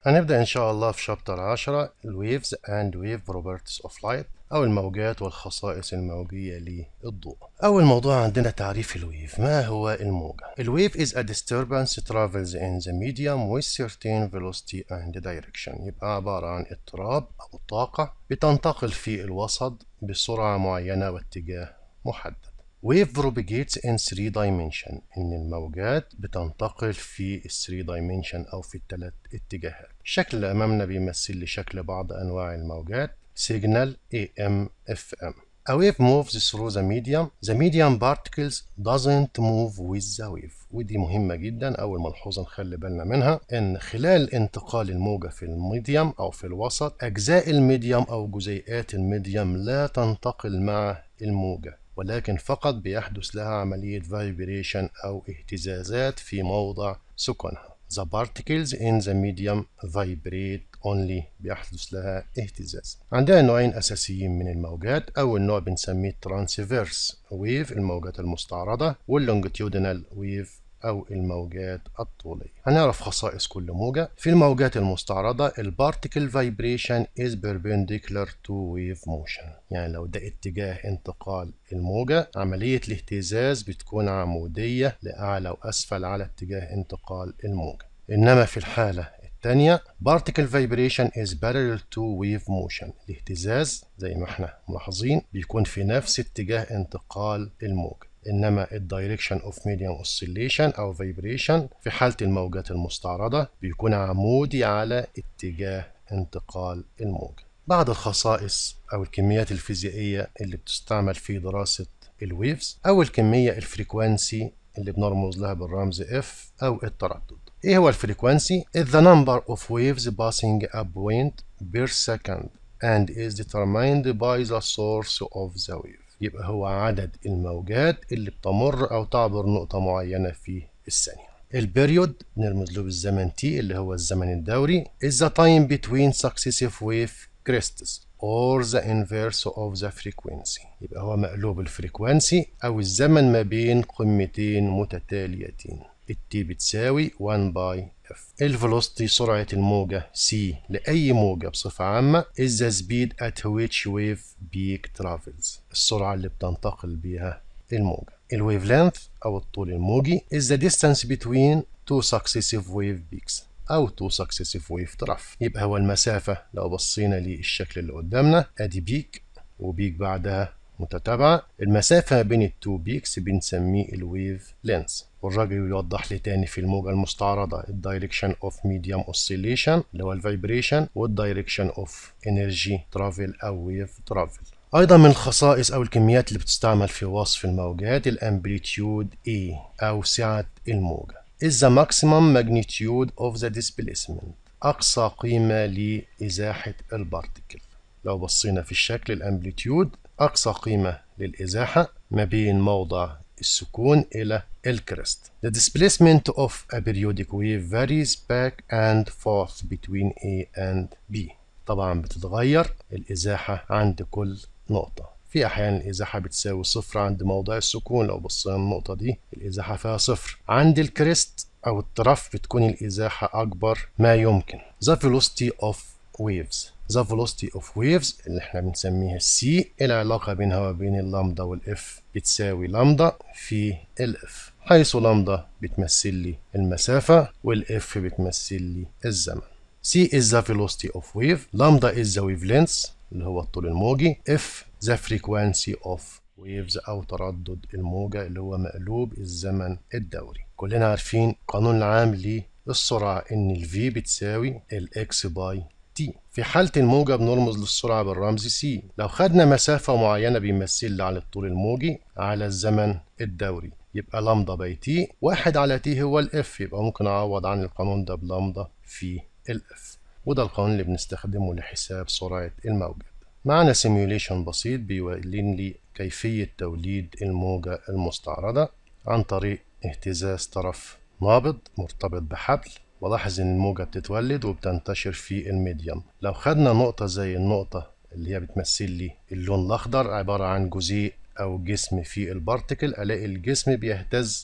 هنبدأ إن شاء الله في شابتر 10 الويفز and wave properties of light أو الموجات والخصائص الموجية للضوء. أول موضوع عندنا تعريف الويف. ما هو الموجة؟ الويف is a disturbance travels in the medium with certain velocity and direction. يبقى عبارة عن اضطراب أو طاقة بتنتقل في الوسط بسرعة معينة واتجاه محدد. Wave propagates in 3 dimension. إن الموجات بتنتقل في 3 dimension أو في الثلاث اتجاهات. الشكل اللي أمامنا بيمثل لي شكل بعض أنواع الموجات signal AM FM. A wave moves through the medium. The medium particles doesn't move with the wave. ودي مهمة جدا. أول ملحوظة نخلي بالنا منها إن خلال انتقال الموجة في الميديم أو في الوسط أجزاء الميديم أو جزيئات الميديم لا تنتقل مع الموجة، ولكن فقط بيحدث لها عملية vibration أو اهتزازات في موضع سكنها. The particles in the medium vibrate only. بيحدث لها اهتزاز. عندنا نوعين أساسيين من الموجات. أول نوع بنسميه transverse wave الموجات المستعرضة، والlongitudinal wave أو الموجات الطولية. هنعرف خصائص كل موجة. في الموجات المستعرضة البارتيكل vibration is perpendicular to wave motion. يعني لو ده اتجاه انتقال الموجة، عملية الاهتزاز بتكون عمودية لأعلى وأسفل على اتجاه انتقال الموجة. إنما في الحالة الثانية particle vibration is parallel to wave motion. الاهتزاز زي ما احنا ملاحظين بيكون في نفس اتجاه انتقال الموجة. إنما الدايركشن اوف ميديم اوسيليشن أو فايبريشن في حالة الموجات المستعرضة بيكون عمودي على اتجاه انتقال الموجة. بعض الخصائص أو الكميات الفيزيائية اللي بتستعمل في دراسة الويفز. أول كمية الفريكوانسي اللي بنرمز لها بالرمز F أو التردد. إيه هو الفريكوانسي؟ is the number of waves passing a point per second and is determined by the source of the wave. يبقى هو عدد الموجات اللي بتمر أو تعبر نقطة معينة في الثانية. البريود نرمز له بالزمن T اللي هو الزمن الدوري is the time between successive wave crests or the inverse of the frequency. يبقى هو مقلوب الفريكوانسي أو الزمن ما بين قمتين متتاليتين. التي بتساوي 1 باي F. الفيلوسيتي سرعة الموجة C لأي موجة بصفة عامة is the speed at which wave peak travels. السرعة اللي بتنتقل بيها الموجة. الويف لينث أو الطول الموجي is the distance between two successive wave peaks أو two successive wave trough. يبقى هو المسافة لو بصينا للشكل اللي قدامنا أدي بيك وبيك بعدها متتابعة. المسافة بين التو بيكس بنسميه الويف لينث. والراجل يوضح لي تاني في الموجة المستعرضة الدايركشن اوف ميديم اوسيليشن اللي هو الفايبريشن والدايركشن اوف انرجي ترافل او ويف ترافل. ايضا من الخصائص او الكميات اللي بتستعمل في وصف الموجات الامبليتيود A او سعة الموجة is the maximum magnitude of the displacement. اقصى قيمة لازاحة البارتيكل. لو بصينا في الشكل الامبليتيود أقصى قيمة للإزاحة ما بين موضع السكون إلى الكريست. The displacement of a periodic wave varies back and forth between A and B. طبعا بتتغير الإزاحة عند كل نقطة. في أحيان الإزاحة بتساوي صفر عند موضع السكون. لو بصينا النقطة دي الإزاحة فيها صفر. عند الكريست أو الطرف بتكون الإزاحة أكبر ما يمكن. The velocity of waves. The velocity of waves اللي احنا بنسميها C العلاقة بينها وبين اللامدا والإف بتساوي لامدا في الإف، حيث لامدا بتمثل لي المسافة والإف بتمثل لي الزمن. C is the velocity of wave. لامدا is the wavelength اللي هو الطول الموجي. F the frequency of waves أو تردد الموجة اللي هو مقلوب الزمن الدوري. كلنا عارفين القانون العام للسرعة إن ال V بتساوي ال X باي T. في حالة الموجة بنرمز للسرعة بالرمز C. لو خدنا مسافة معينة بيمثل لي على الطول الموجي على الزمن الدوري يبقى لامدا باي تي. 1 على تي هو الاف، يبقى ممكن أعوض عن القانون ده بلامدا في الاف، وده القانون اللي بنستخدمه لحساب سرعة الموجات. معنا سيميوليشن بسيط بيوريني لي كيفية توليد الموجة المستعرضة عن طريق اهتزاز طرف نابض مرتبط بحبل. ولاحظ ان الموجة بتتولد وبتنتشر في الميديم. لو خدنا نقطة زي النقطة اللي هي بتمثل لي اللون الاخضر عبارة عن جزيء او جسم في البارتيكل، الاقي الجسم بيهتز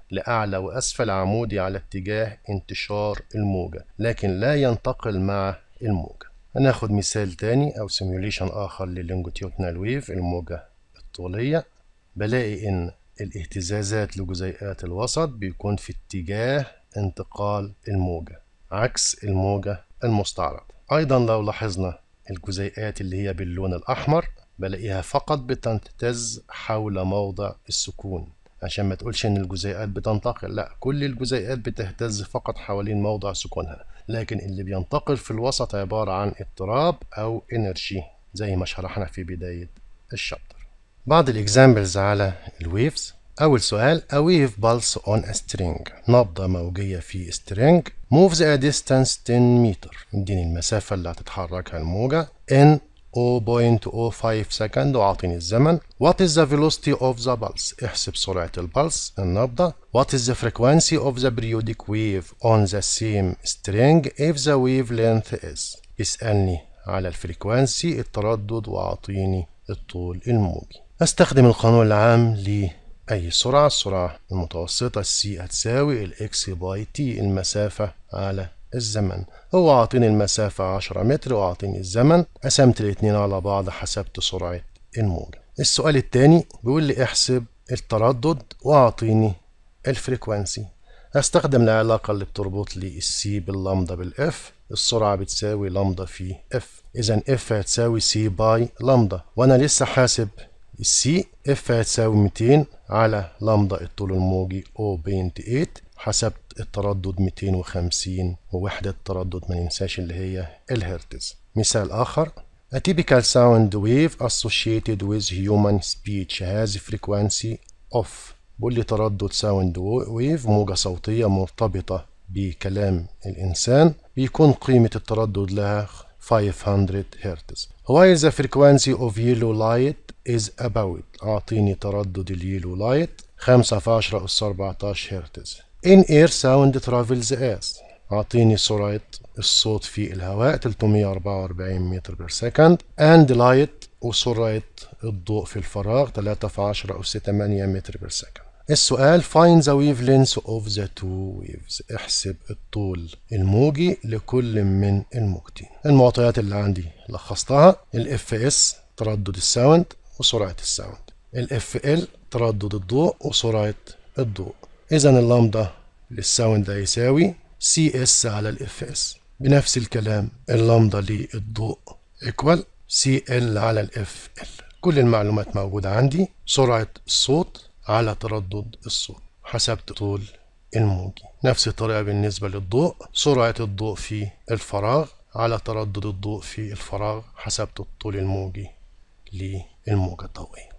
لأعلى وأسفل عمودي على اتجاه انتشار الموجة، لكن لا ينتقل مع الموجة. هناخد مثال تاني أو سيميوليشن آخر لللونجيتيودنال ويف، الموجة الطولية. بلاقي إن الاهتزازات لجزيئات الوسط بيكون في اتجاه انتقال الموجة عكس الموجة المستعرضة. أيضا لو لاحظنا الجزيئات اللي هي باللون الأحمر بلاقيها فقط بتهتز حول موضع السكون، عشان ما تقولش إن الجزيئات بتنتقل، لا، كل الجزيئات بتهتز فقط حوالين موضع سكونها، لكن اللي بينتقل في الوسط عبارة عن اضطراب أو انرجي زي ما شرحنا في بداية الشابتر. بعض الإكزامبلز على الويفز. أول سؤال: A wave pulse on a string. نبضة موجية في string moves a distance 10 متر. اديني المسافة اللي هتتحركها الموجة in 0.05 second وأعطيني الزمن. What is the velocity of the pulse؟ احسب سرعة البلس النبضة. What is the frequency of the periodic wave on the same string if the wavelength is؟ اسألني على الفريكوانسي التردد وأعطيني الطول الموجي. استخدم القانون العام لأي سرعة. السرعة المتوسطة السي هتساوي الإكس باي تي، المسافة على الزمن. هو أعطيني المسافة 10 متر وأعطيني الزمن، قسمت الاتنين على بعض حسبت سرعة الموجة. السؤال التاني بيقول لي احسب التردد وأعطيني الفريكوانسي. هستخدم العلاقة اللي بتربط لي السي باللامدا بالاف. السرعة بتساوي لامدا في اف، إذا اف هتساوي سي باي لامدا، وأنا لسه حاسب السي. اف هتساوي 200 على لامدا الطول الموجي 0.8. حسبت التردد 250 ووحدة التردد ما ننساش اللي هي الهرتز. مثال آخر: A typical sound wave associated with human speech has frequency of. بقول لي تردد ساوند ويف، موجة صوتية مرتبطة بكلام الإنسان، بيكون قيمة التردد لها 500 هرتز. While the frequency of yellow light is about. أعطيني تردد اليلو لايت 5 في 10 أس 14 هرتز. In air sound travels as. أعطيني سرعة الصوت في الهواء 344 متر بير سكند. And light وسرعة الضوء في الفراغ 3 في 10 أس 8 متر بير سكند. السؤال: Find the wavelength of the two waves. احسب الطول الموجي لكل من الموجتين. المعطيات اللي عندي لخصتها: ال Fs تردد الساوند وسرعة الساوند، ال Fl تردد الضوء وسرعة الضوء. إذا اللامدا للساوند هيساوي Cs على ال Fs. بنفس الكلام اللامدا للضوء equal Cl على ال Fl. كل المعلومات موجودة عندي. سرعة الصوت على تردد الصوت. حسبت طول الموجي. نفس الطريقة بالنسبة للضوء، سرعة الضوء في الفراغ على تردد الضوء في الفراغ، حسبت الطول الموجي للموجة الضوئية.